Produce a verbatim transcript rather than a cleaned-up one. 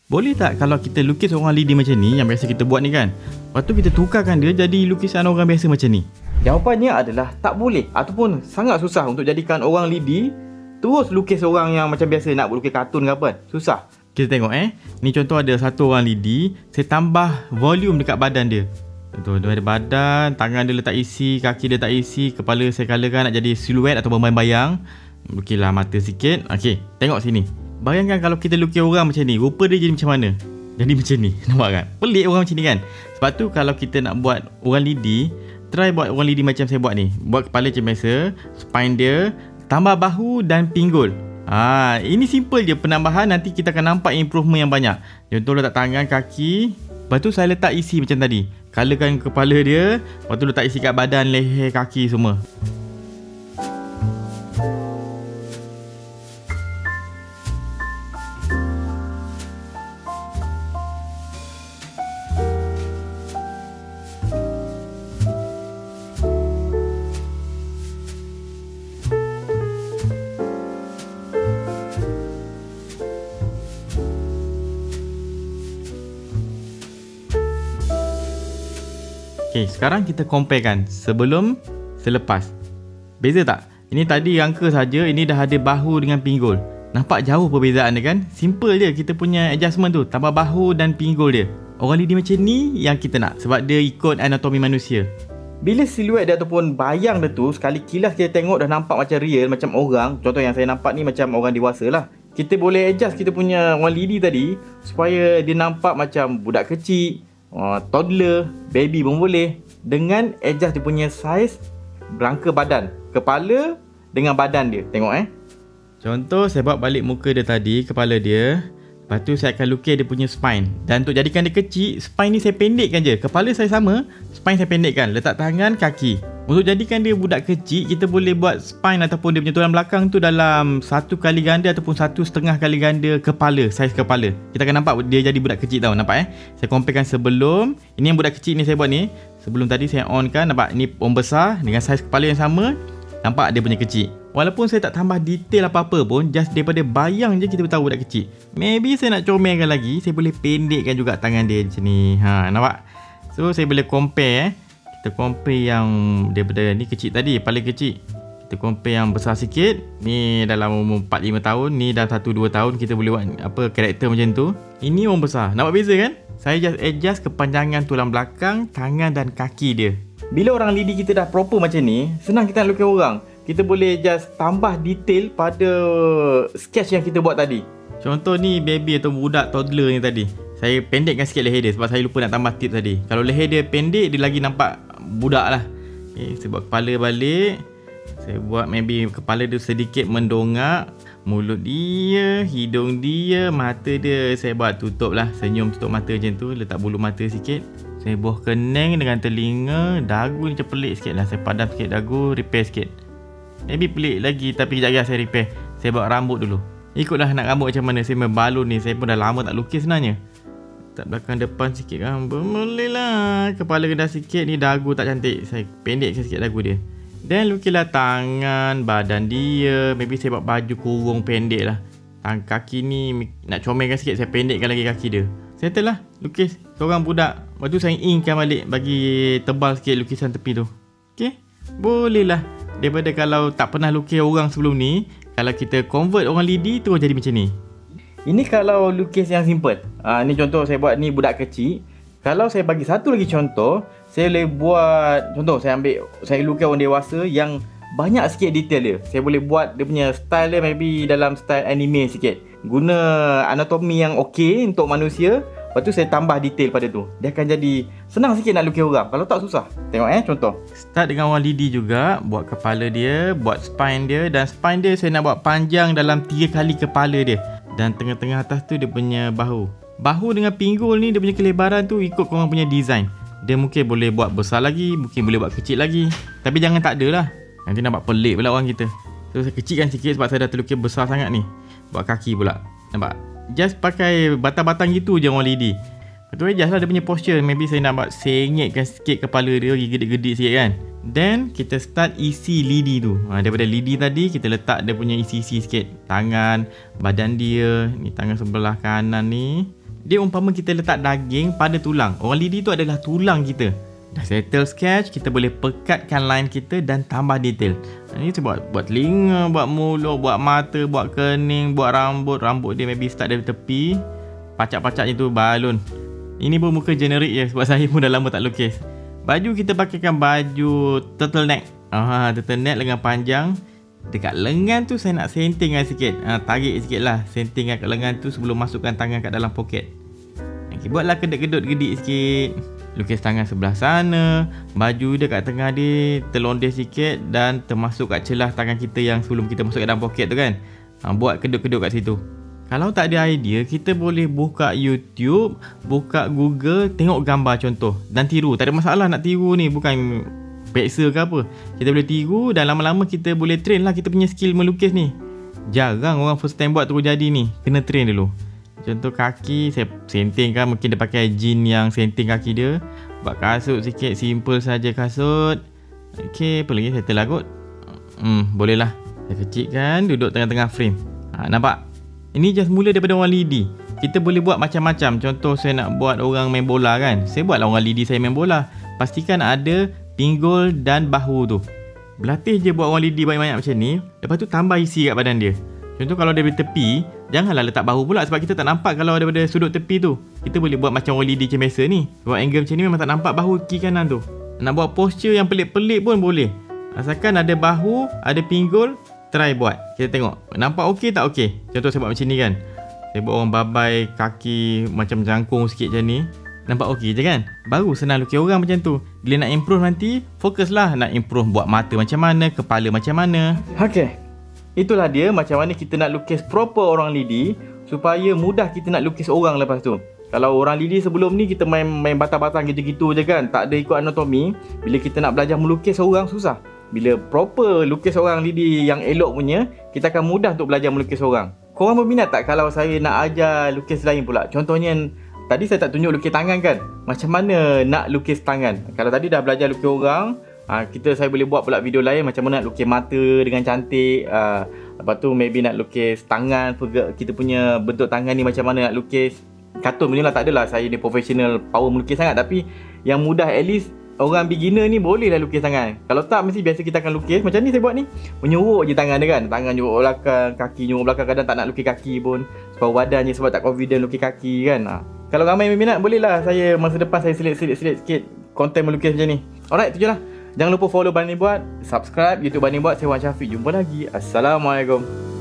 Boleh tak kalau kita lukis orang lidi macam ni, yang biasa kita buat ni kan, lepas tu kita tukarkan dia jadi lukisan orang biasa macam ni? Jawapannya adalah tak boleh, ataupun sangat susah untuk jadikan orang lidi terus lukis orang yang macam biasa nak lukis kartun ke apa. Susah. Kita tengok eh. Ni contoh ada satu orang lidi, saya tambah volume dekat badan dia. Contoh dia ada badan, tangan dia letak isi, kaki dia tak isi, kepala saya colourkan nak jadi siluet atau bayang-bayang. Lukislah mata sikit. Okey, tengok sini. Bayangkan kalau kita lukis orang macam ni, rupa dia jadi macam mana? Jadi macam ni. Nampak kan? Pelik orang macam ni kan? Sebab tu kalau kita nak buat orang lidi, try buat orang lidi macam saya buat ni. Buat kepala macam biasa, spine dia, tambah bahu dan pinggul. Ha, ini simple je penambahan, nanti kita akan nampak improvement yang banyak. Contoh letak tangan, kaki, lepas tu saya letak isi macam tadi. Colourkan kepala dia, lepas tu letak isi kat badan, leher, kaki semua. Okay, sekarang kita comparekan sebelum, selepas. Beza tak? Ini tadi rangka saja, ini dah ada bahu dengan pinggul. Nampak jauh perbezaan dia kan? Simple je kita punya adjustment tu, tambah bahu dan pinggul dia. Orang lidi macam ni yang kita nak, sebab dia ikut anatomi manusia. Bila siluet dia ataupun bayang dia tu, sekali kilas kita tengok dah nampak macam real, macam orang. Contoh yang saya nampak ni macam orang dewasa lah. Kita boleh adjust kita punya orang lidi tadi supaya dia nampak macam budak kecil, Uh, toddler, baby pun boleh, dengan adjust dia punya size rangka badan, kepala dengan badan dia. Tengok eh. Contoh saya buat balik muka dia tadi, kepala dia. Lepas tu saya akan lukis dia punya spine. Dan untuk jadikan dia kecil, spine ni saya pendekkan je. Kepala saya sama, spine saya pendekkan. Letak tangan, kaki. Untuk jadikan dia budak kecil, kita boleh buat spine ataupun dia punya tulang belakang tu dalam satu kali ganda ataupun satu setengah kali ganda kepala, saiz kepala. Kita akan nampak dia jadi budak kecil tau, nampak eh. Saya comparekan sebelum, ini yang budak kecil ni saya buat ni. Sebelum tadi saya on kan, nampak ni orang besar dengan saiz kepala yang sama. Nampak dia punya kecil. Walaupun saya tak tambah detail apa-apa pun, just daripada bayang je kita tahu budak kecil. Maybe saya nak comelkan lagi, saya boleh pendekkan juga tangan dia macam ni. Ha, nampak? So saya boleh compare eh. Kita compare yang daripada ni kecil tadi, paling kecil. Kita compare yang besar sikit. Ni dalam umur empat lima tahun, ni dah satu dua tahun, kita boleh buat apa karakter macam tu. Ini orang besar. Nampak beza kan? Saya just adjust kepanjangan tulang belakang, tangan dan kaki dia. Bila orang lidi kita dah proper macam ni, senang kita nak lukis orang. Kita boleh just tambah detail pada sketch yang kita buat tadi. Contoh ni baby atau budak toddler ni tadi. Saya pendekkan sikit leher dia sebab saya lupa nak tambah tip tadi. Kalau leher dia pendek, dia lagi nampak budak lah. Okay, saya buat kepala balik. Saya buat maybe kepala dia sedikit mendongak. Mulut dia, hidung dia, mata dia saya buat tutup lah. Senyum tutup mata macam tu. Letak bulu mata sikit. Saya buah kening dengan telinga. Dagu ni macam pelik sikit lah. Saya padam sikit dagu, repair sikit. Maybe pelik lagi tapi kejap lagi saya repair. Saya buat rambut dulu. Ikutlah nak rambut macam mana. Saya membalun ni. Saya pun dah lama tak lukis sebenarnya. Tak belakang depan sikit kan. Boleh lah. Kepala rendah sikit. Ni dagu tak cantik. Saya pendekkan sikit dagu dia. Dan lukislah tangan, badan dia. Maybe saya buat baju kurung pendek lah. Tangan kaki ni nak comelkan sikit. Saya pendekkan lagi kaki dia. Settle lah. Lukis seorang budak. Lepas tu saya inkkan balik. Bagi tebal sikit lukisan tepi tu. Okay. Boleh lah. Daripada kalau tak pernah lukis orang sebelum ni, kalau kita convert orang lidi terus jadi macam ni. Ini kalau lukis yang simple. Ha, ni contoh saya buat ni budak kecil. Kalau saya bagi satu lagi contoh, saya boleh buat, contoh saya ambil, saya lukis orang dewasa yang banyak sikit detail dia. Saya boleh buat dia punya style dia maybe dalam style anime sikit. Guna anatomi yang okey untuk manusia. Lepas tu saya tambah detail pada tu. Dia akan jadi senang sikit nak lukis orang. Kalau tak susah. Tengok eh contoh. Start dengan orang lidi juga. Buat kepala dia, buat spine dia. Dan spine dia saya nak buat panjang dalam tiga kali kepala dia. Dan tengah-tengah atas tu dia punya bahu. Bahu dengan pinggul ni dia punya kelebaran tu ikut korang punya design. Dia mungkin boleh buat besar lagi, mungkin boleh buat kecil lagi. Tapi jangan tak ada lah. Nanti nampak pelik pula orang kita. So saya kecilkan sikit sebab saya dah terlukis besar sangat ni. Buat kaki pula. Nampak? Just pakai batang-batang gitu je orang lidi. Lepas tu adjust lah dia punya posture. Maybe saya nak buat sengitkan sikit kepala dia, gedik-gedik sikit kan. Then kita start isi lidi tu. ha, Daripada lidi tadi kita letak dia punya isi-isi sikit. Tangan, badan dia. Ni tangan sebelah kanan ni. Dia umpama kita letak daging pada tulang. Orang lidi tu adalah tulang kita. Dah settle sketch, kita boleh pekatkan line kita dan tambah detail. Ini kita buat buat telinga, buat mulut, buat mata, buat kening, buat rambut. Rambut dia maybe start dari tepi. Pacak-pacaknya tu balon. Ini pun muka generik je sebab saya pun dah lama tak lukis. Baju kita pakaikan baju turtleneck. Ah, turtleneck lengan panjang. Dekat lengan tu saya nak sentingkan sikit. Ah, tarik sikit lah. Sentingkan kat lengan tu sebelum masukkan tangan kat dalam poket. Okay, buatlah kedut-kedut gedik sikit. Lukis tangan sebelah sana. Baju dia kat tengah dia terlondeh sikit dan termasuk kat celah tangan kita yang sebelum kita masuk kat dalam poket tu kan. Ha, buat kedut-kedut kat situ. Kalau tak ada idea, kita boleh buka YouTube, buka Google, tengok gambar contoh dan tiru. Tak ada masalah nak tiru ni, bukan peksa ke apa. Kita boleh tiru dan lama-lama kita boleh train lah kita punya skill melukis ni. Jarang orang first time buat terus jadi ni. Kena train dulu. Contoh kaki, saya senting kan, mungkin dia pakai jean yang senting kaki dia. Buat kasut sikit, simple saja kasut. Okay, apa lagi? Settle lah kot. Hmm, boleh lah. Saya kecilkan, duduk tengah-tengah frame. Ha, nampak? Ini just mula daripada orang lidi. Kita boleh buat macam-macam. Contoh saya nak buat orang main bola kan. Saya buatlah orang lidi saya main bola. Pastikan ada pinggul dan bahu tu. Berlatih je buat orang lidi banyak-banyak macam ni. Lepas tu tambah isi kat badan dia. Contoh kalau daripada tepi, janganlah letak bahu pula sebab kita tak nampak kalau daripada sudut tepi tu. Kita boleh buat macam orang lidi macam biasa ni. Buat angle macam ni memang tak nampak bahu kiri kanan tu. Nak buat posture yang pelik-pelik pun boleh. Asalkan ada bahu, ada pinggul, try buat. Kita tengok. Nampak okey tak okey? Contoh saya buat macam ni kan. Saya buat orang babai kaki macam jangkung sikit macam ni. Nampak okey je kan? Baru senang lukis orang macam tu. Bila nak improve nanti, fokuslah nak improve buat mata macam mana, kepala macam mana. Okey. Itulah dia macam mana kita nak lukis proper orang lidi supaya mudah kita nak lukis orang lepas tu. Kalau orang lidi sebelum ni kita main main batang-batang gitu-gitu je kan, tak ada ikut anatomi. Bila kita nak belajar melukis orang susah. Bila proper lukis orang lidi yang elok punya, kita akan mudah untuk belajar melukis orang. Korang berminat tak kalau saya nak ajar lukis lain pula? Contohnya tadi saya tak tunjuk lukis tangan kan. Macam mana nak lukis tangan? Kalau tadi dah belajar lukis orang, Ha, kita saya boleh buat pula video lain macam mana nak lukis mata dengan cantik. Ha, lepas tu maybe nak lukis tangan, kita punya bentuk tangan ni macam mana nak lukis. Kartun punya lah, tak adalah saya ni professional power melukis sangat. Tapi yang mudah at least orang beginner ni boleh lah lukis tangan. Kalau tak mesti biasa kita akan lukis macam ni saya buat ni. Menyuruk je tangan dia kan. Tangan nyuruk belakang, kaki nyuruk belakang. Kadang tak nak lukis kaki pun sebab badan je, sebab tak confident lukis kaki kan. Ha. Kalau ramai yang minat boleh lah saya masa depan saya selit-selit sikit konten melukis macam ni. Alright, tu je lah. Jangan lupa follow Bani Buat, subscribe YouTube Bani Buat. Saya Wan Syafiq. Jumpa lagi. Assalamualaikum.